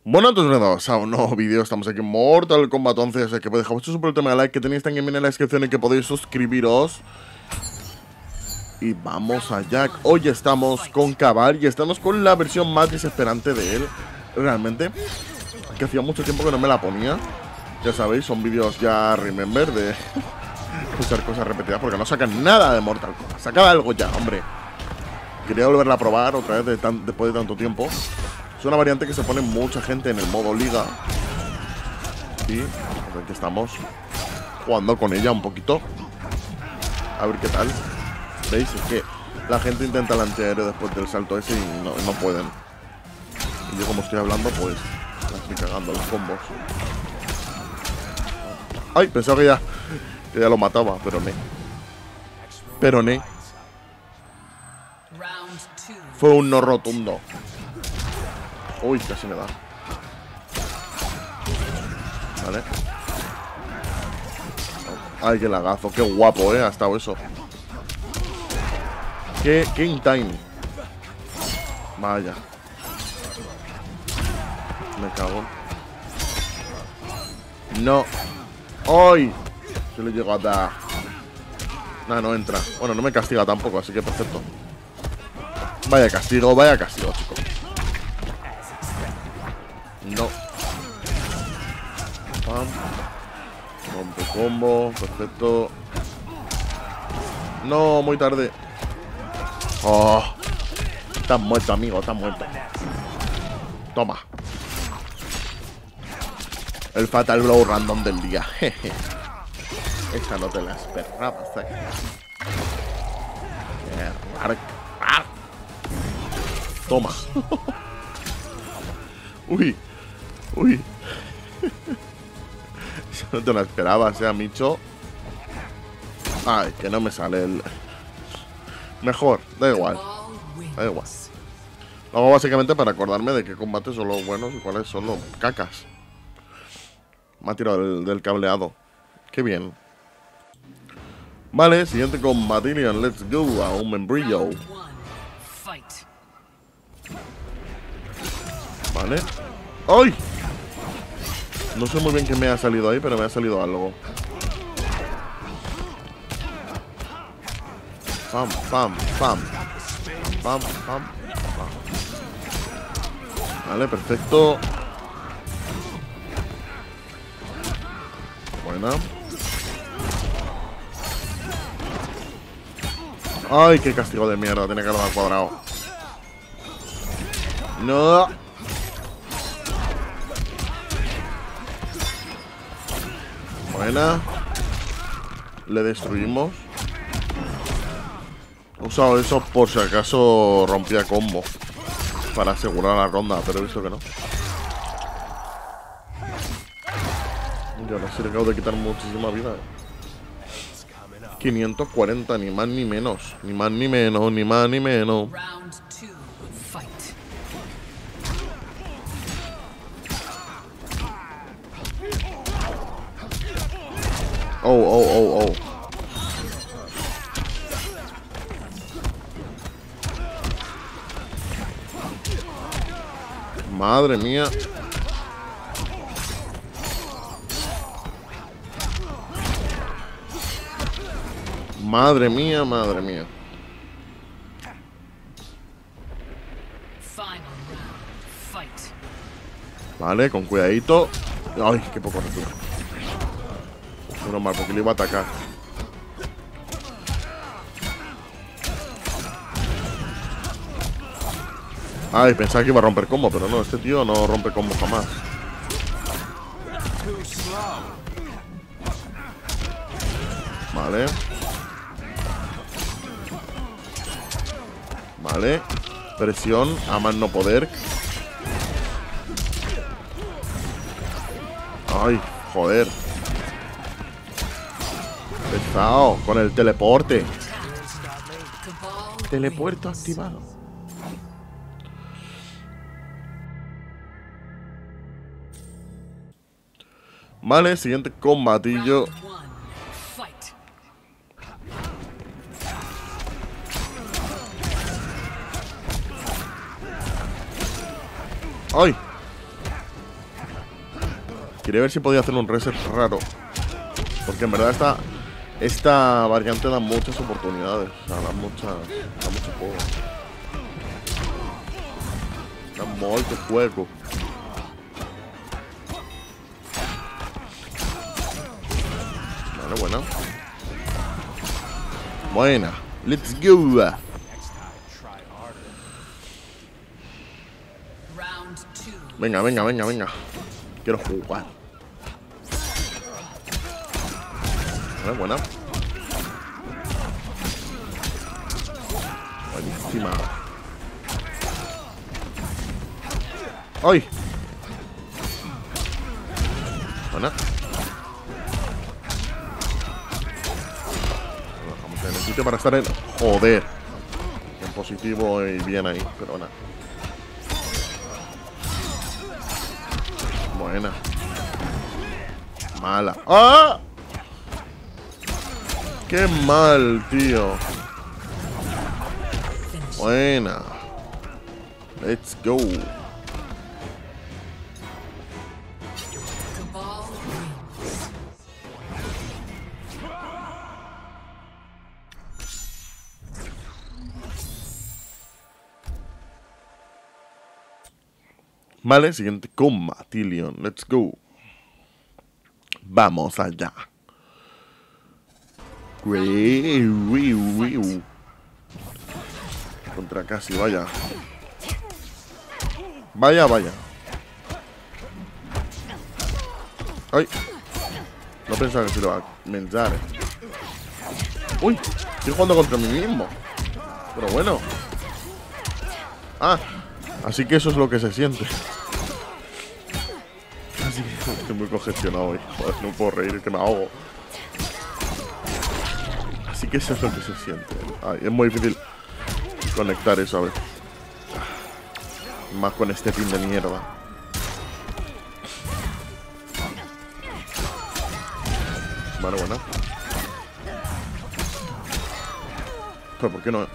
Bueno, entonces bienvenidos a un nuevo vídeo. Estamos aquí en Mortal Kombat 11. Así que dejaos por el tema de like que tenéis también en la descripción y que podéis suscribiros. Y vamos allá. Hoy estamos con Kabal y estamos con la versión más desesperante de él. Realmente, que hacía mucho tiempo que no me la ponía. Ya sabéis, son vídeos ya remember de usar cosas repetidas porque no sacan nada de Mortal Kombat. Saca algo ya, hombre. Quería volverla a probar otra vez después de tanto tiempo. Es una variante que se pone mucha gente en el modo liga. Y pues aquí estamos jugando con ella un poquito. A ver qué tal. ¿Veis? Es que la gente intenta el antiaéreo después del salto ese y no pueden. Y yo como estoy hablando, pues la estoy cagando los combos. Ay, pensaba que ya lo mataba, pero no. Pero no. Fue un no rotundo. Uy, casi me da. Vale. Ay, qué lagazo. Qué guapo, ha estado eso. Qué in time. Vaya. Me cago. No. ¡Ay! Se le llegó a dar. Nah, no entra. Bueno, no me castiga tampoco, así que perfecto. Vaya castigo, chicos. No. Pam. Rompe combo. Perfecto. No, muy tarde. Oh. Estás muerto, amigo. Estás muerto. Toma. El Fatal Blow random del día. Jeje. Esa no te la esperabas, Qué raro. Toma. Uy. Uy. Eso no te lo esperabas, Micho. Ay, que no me sale el... Mejor, da igual. Da igual. Lo hago básicamente para acordarme de qué combates son los buenos y cuáles son los cacas. Me ha tirado del cableado. Qué bien. Vale, siguiente combatición. Let's go a un membrillo. Vale. ¡Ay! No sé muy bien qué me ha salido ahí, pero me ha salido algo. Pam, pam, pam. Pam, pam, pam. Vale, perfecto. Buena. Ay, qué castigo de mierda. Tiene que haberlo al cuadrado. No. Buena. Le destruimos. He usado eso por si acaso rompía combo para asegurar la ronda, pero he visto que no. Y ahora sí le acabo de quitar muchísima vida. 540, ni más ni menos. Ni más ni menos, ni más ni menos. Oh. Madre mía. Madre mía, madre mía. Vale, con cuidadito. Ay, qué poco recurso. Menos mal, porque le iba a atacar. Ay, pensaba que iba a romper combo, pero no, este tío no rompe combo jamás. Vale. Vale. Presión, a más no poder. Ay, joder. Pesado, con el teleporte. Telepuerto activado. Vale, siguiente combatillo. ¡Ay! Quería ver si podía hacer un reset raro. Porque en verdad esta variante da muchas oportunidades. O sea, da mucho juego. Da mucho juego. Vale, buena. Buena. Let's go. Venga, venga, venga, venga. Quiero jugar. Vale, buena. Buenísima. ¡Ay! Buena. Vamos en el sitio para estar en... Joder. En positivo y bien ahí, pero nada. Buena. Mala. ¡Ah! ¡Qué mal, tío! Buena. Let's go. Vale, siguiente combatición. Let's go. Vamos allá. Contra casi, vaya. Vaya, vaya. Ay. No pensaba que se lo va a mentar. Uy, estoy jugando contra mí mismo. Pero bueno. Ah, así que eso es lo que se siente. Así que estoy muy congestionado hoy. Joder, no puedo reír, que me ahogo. Así que eso es lo que se siente. Ay, es muy difícil conectar eso a veces. Más con este pin de mierda. Vale, bueno. Pero ¿por qué no?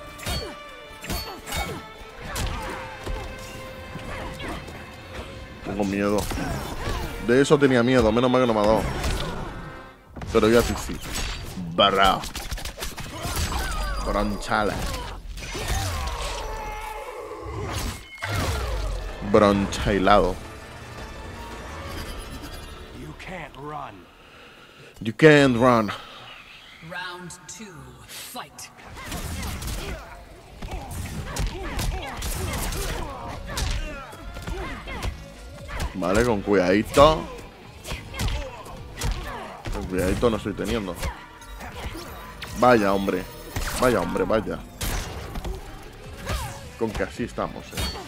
Tengo miedo. De eso tenía miedo, menos mal que no me ha dado. Pero ya sí. Barra. Bronchala. Bronchailado. You can't run. You can't run. Round 2, fight. Vale, con cuidadito. Con cuidadito no estoy teniendo. Vaya, hombre. Vaya, hombre, vaya. Con que así estamos,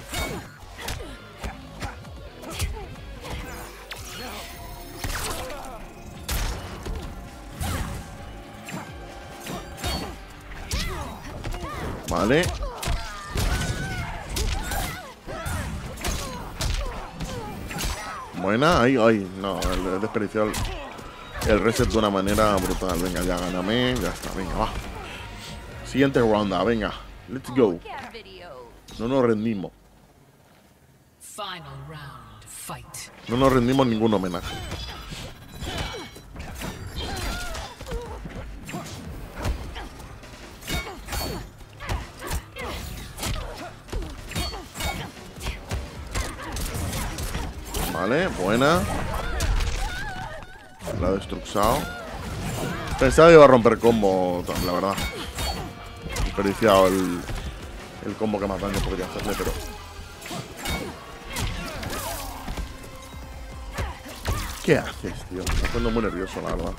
Vale. Buena, ahí, no, he desperdiciado el reset de una manera brutal. Venga, ya gáname, ya está, venga, va. Siguiente ronda, venga, let's go. No nos rendimos. Final round, fight. No nos rendimos ningún homenaje. Vale, buena. La ha destruxado. Pensaba que iba a romper combo, la verdad. He desperdiciado el combo que más daño podría hacerle, pero... ¿Qué haces, tío? Me estoy poniendo muy nervioso, la verdad.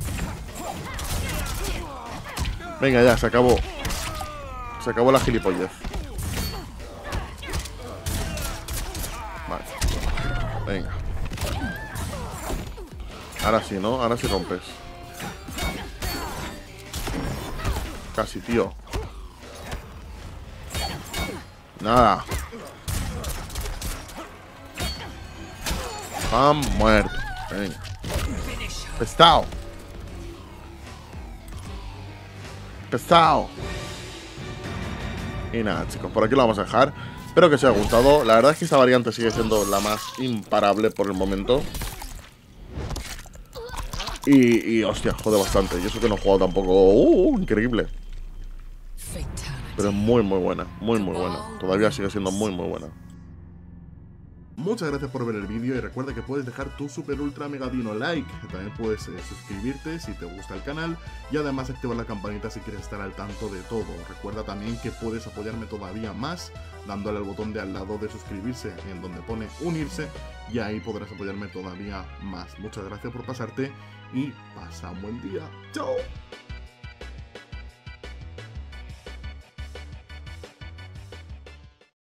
Venga, ya, se acabó. Se acabó la gilipollez. Vale. Venga. Ahora sí, ¿no? Ahora sí rompes. Casi, tío. Nada. Pam, muerto. Venga. Pesado. Pesado. Y nada, chicos, por aquí lo vamos a dejar. Espero que os haya gustado. La verdad es que esta variante sigue siendo la más imparable por el momento. Y hostia, jode bastante. Y eso que no he jugado tampoco. Increíble. Pero es muy buena. Muy buena. Todavía sigue siendo muy buena. Muchas gracias por ver el vídeo y recuerda que puedes dejar tu super ultra mega dino like. También puedes suscribirte si te gusta el canal y además activar la campanita si quieres estar al tanto de todo. Recuerda también que puedes apoyarme todavía más dándole al botón de al lado de suscribirse en donde pone unirse y ahí podrás apoyarme todavía más. Muchas gracias por pasarte y pasa un buen día. ¡Chao!